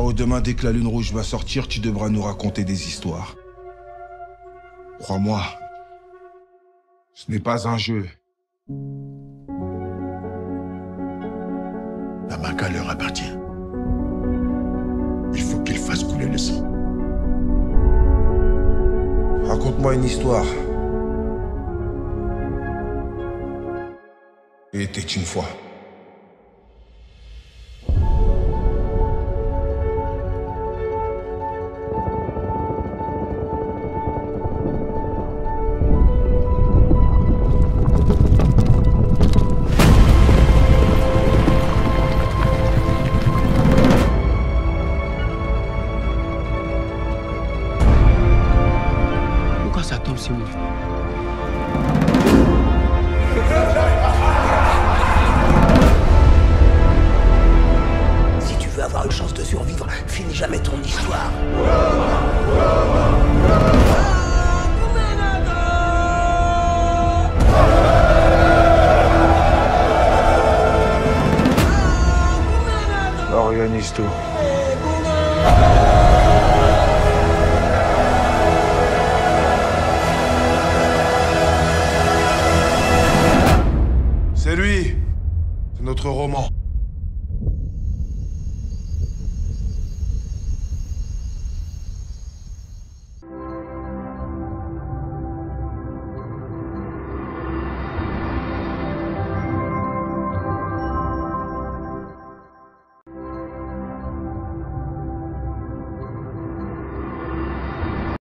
Frérot, demain, dès que la lune rouge va sortir, tu devras nous raconter des histoires. Crois-moi, ce n'est pas un jeu. La Maca leur appartient. Il faut qu'ils fassent couler le sang. Raconte-moi une histoire. Il était une fois. Pourquoi ça tombe si vite? Si tu veux avoir une chance de survivre, finis jamais ton histoire. Organise tout. C'est lui. C'est notre roman.